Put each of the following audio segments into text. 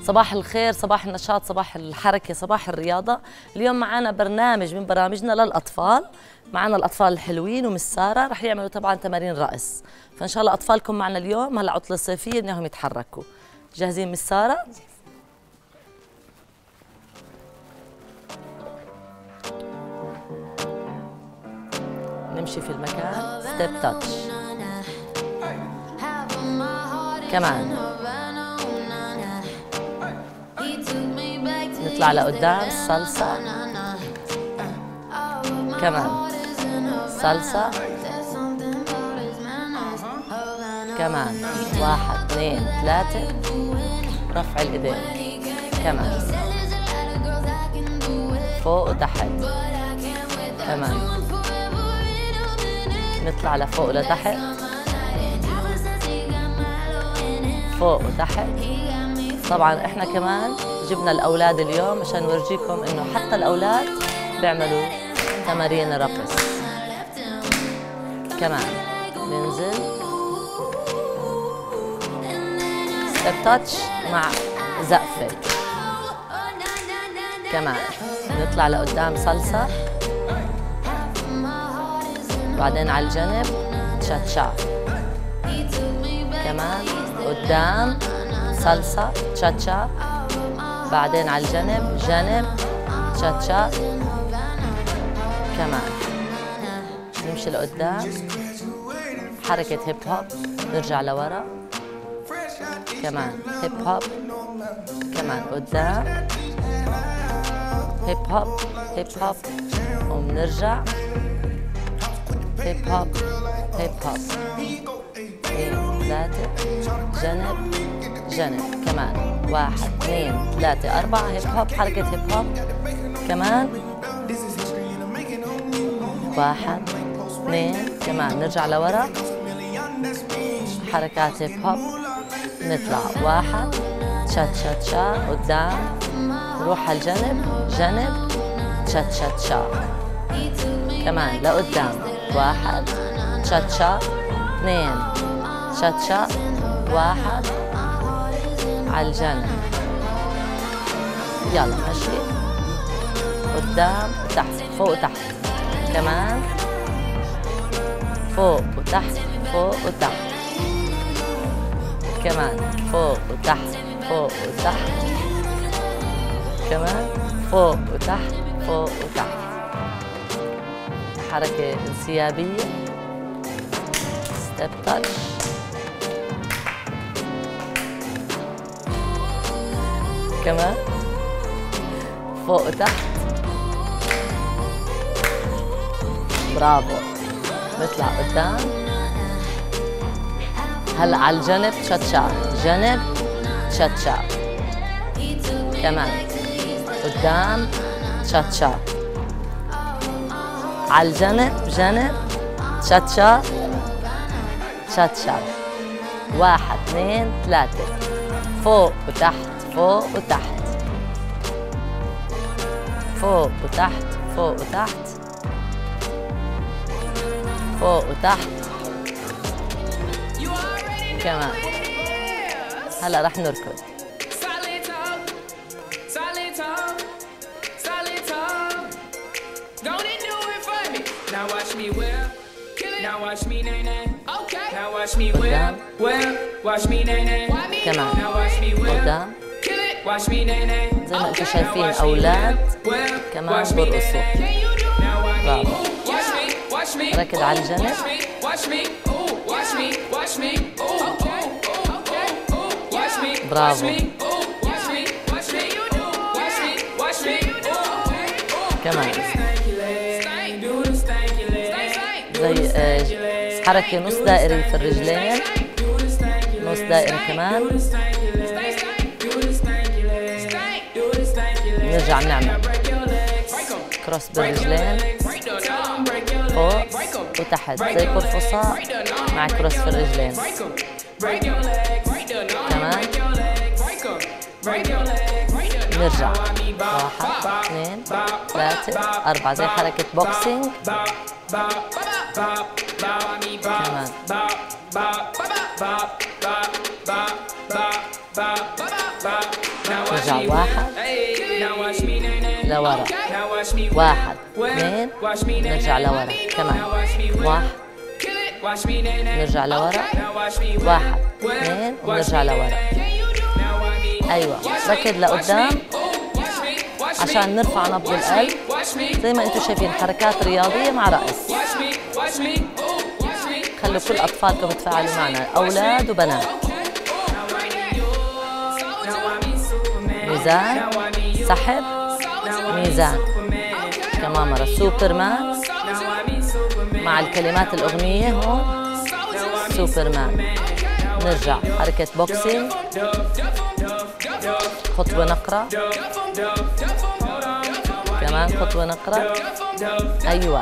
صباح الخير، صباح النشاط، صباح الحركة، صباح الرياضة. اليوم معنا برنامج من برامجنا للأطفال. معنا الأطفال الحلوين ومس سارة رح يعملوا طبعا تمارين رقص، فإن شاء الله أطفالكم معنا اليوم هلا عطلة صيفية إنهم يتحركوا. جاهزين مس سارة؟ نمشي في المكان ستيب تاتش. كمان نطلع لقدام صلصة. كمان صلصة. كمان 1 2 3 رفع الإيدين. كمان فوق وتحت. كمان نطلع لفوق لتحت، فوق وتحت. طبعا احنا كمان جبنا الاولاد اليوم عشان نورجيكم انه حتى الاولاد بيعملوا تمارين رقص. كمان ننزل ستيب تاتش مع زقفة. كمان نطلع لقدام صلصة، بعدين على الجنب تشاتشا. كمان قدام صلصة تشاتشا، بعدين على الجنب جنب تشاتشا. كمان نمشي لقدام حركة هيب هوب، نرجع لورا. كمان هيب هوب. كمان قدام هيب هوب هيب هوب وبنرجع هيب هوب هيب هوب. 2 3 جنب جنب. كمان 1 2 3 4 هيب هوب، حركة هيب هوب. كمان 1 2 كمان نرجع لورا حركات هيب هوب. نطلع 1 تشات شات شا قدام، نروح على الجنب جنب تشات شات شا. كمان لقدام 1 تشات شا 2 تشات شا 1 على الجنب. يلا مشي قدام وتحت، فوق وتحت. كمان فوق وتحت فوق وتحت. كمان فوق وتحت فوق وتحت. كمان فوق وتحت فوق وتحت. حركة انسيابية ستيب تاتش. كمان فوق وتحت. برافو. نطلع قدام. هلا على الجنب تشاتشا جنب تشاتشا. كمان قدام تشاتشا على الجنب جنب تشاتشا تشاتشا. 1 2 3 فوق وتحت فوق وتحت فوق وتحت فوق وتحت فوق وتحت. كمان هلا رح نركض. Now watch me whip, now watch me nay nay. Okay. Now watch me whip, watch me nay nay. كمان Now watch me whip, قدام. watch me nay nay. زي ما انتم شايفين اولاد كمان برقصوا. برافو. ركض على الجنب. برافو. كمان زي حركة نص دائري في الرجلين، نص دائري كمان. نرجع نعمل كروس بالرجلين فوق وتحت زي قرفصاء مع كروس في الرجلين. كمان نرجع 1 2 3 4 زي حركة بوكسينج. كمان Now نرجع واحد لورا، واحد اثنين نرجع لورا كمان، واحد نرجع لورا، واحد اثنين ونرجع لورا. ايوه ركض لقدام عشان نرفع نبض القلب زي ما انتم شايفين، حركات رياضيه مع رقص. خلوا كل اطفالكم يتفاعلوا معنا، اولاد وبنات. ميزان، سحب، ميزان، كمان مرة سوبرمان مع الكلمات الأغنية هون، سوبرمان. نرجع حركة بوكسينج، خطوة نقرة، كمان خطوة نقرة. أيوة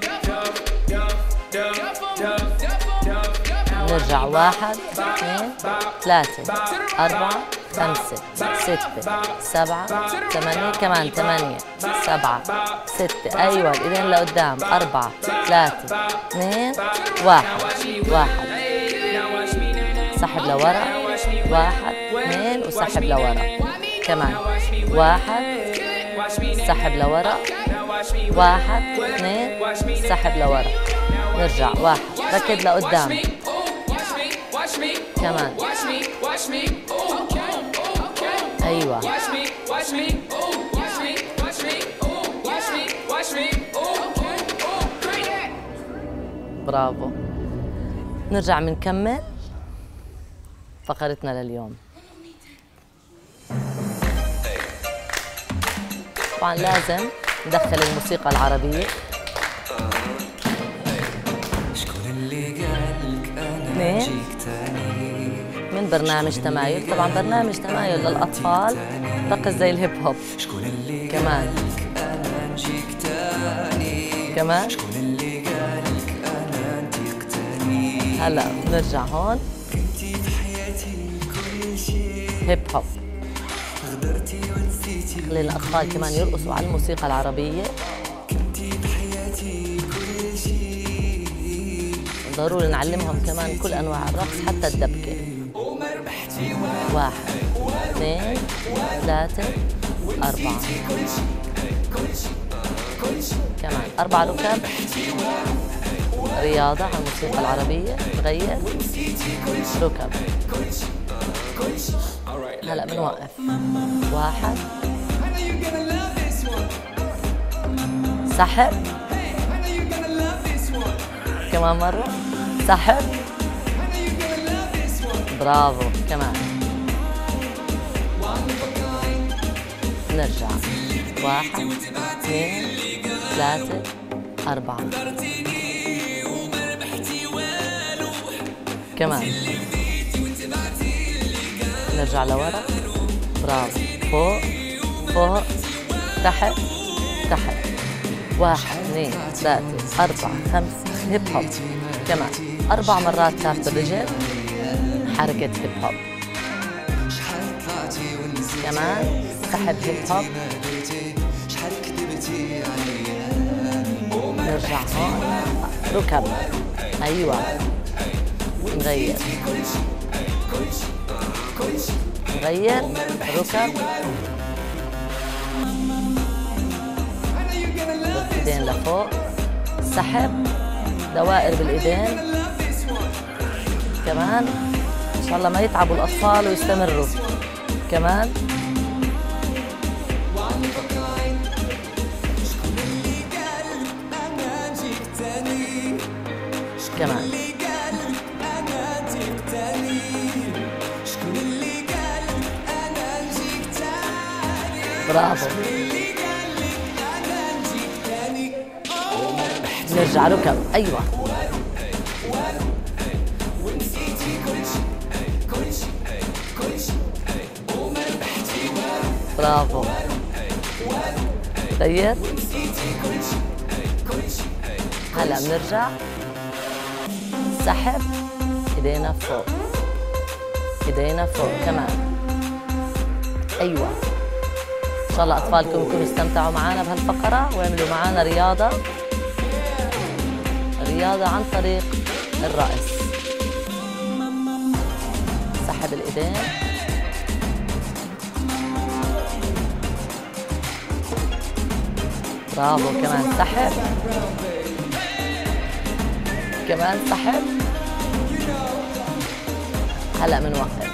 نرجع واحد اثنين ثلاثة أربعة خمسة ستة سبعة ثمانية، كمان ثمانية سبعة ستة. أيوة الإيدين لقدام، أربعة ثلاثة اثنين واحد، واحد سحب لورا، واحد اثنين وسحب لورا، كمان واحد سحب لورا، واحد اثنين سحب لورا. نرجع واحد ركض لقدام، كمان أيوة برافو. نرجع منكمل فقرتنا لليوم. طبعا لازم ندخل الموسيقى العربية. اثنين من برنامج تمايل، طبعا برنامج تمايل للأطفال، رقص زي الهيب هوب. كمان كمان هلا بنرجع هون هيب هوب. خلي الأطفال كمان يرقصوا على الموسيقى العربية. ضروري نعلمهم كمان كل أنواع الرقص حتى الدبكة. واحد اثنين ثلاثة أربعة، كمان أربع ركب رياضة على الموسيقى العربية. نغير ركب. هلا بنوقف. واحد سحب، كمان مرة سحب، برافو. كمان نرجع واحد اثنين ثلاثة أربعة، كمان نرجع لورا، برافو. فوق فوق تحت تحت، واحد اثنين ثلاثة أربعة خمسة، هيب هوب. كمان 4 مرات تاف بالرجل، حركة هيب هوب. كمان سحب هيب هوب. نرجع هون ركب. أيوة نغير نغير ركب، ايدين لفوق، سحب دوائر بالايدين. كمان ان شاء الله ما يتعبوا الاطفال ويستمروا. كمان كمان برافو. نرجع ركب. أيوة برافو. غير. هلا بنرجع سحب، ايدينا فوق ايدينا فوق. كمان أيوة. إن شاء الله أطفالكم يكونوا استمتعوا معنا بهالفقرة ويعملوا معنا رياضة عن طريق الرقص. سحب الإيدين، برافو، كمان سحب، كمان سحب. هلا بنوقف.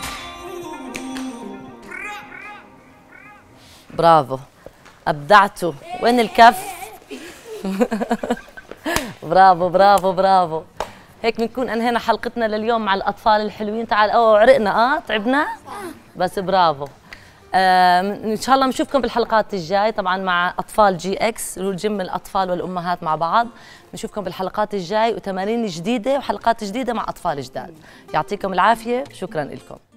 برافو، ابدعتوا. وين الكف؟ برافو برافو برافو. هيك بنكون انهينا حلقتنا لليوم مع الاطفال الحلوين. تعال عرقنا تعبنا بس برافو. ان شاء الله بنشوفكم بالحلقات الجاي طبعا مع اطفال جي اكس اللي هو الجيم الاطفال والامهات مع بعض. بنشوفكم بالحلقات الجاي وتمارين جديده وحلقات جديده مع اطفال جداد. يعطيكم العافيه، شكرا لكم.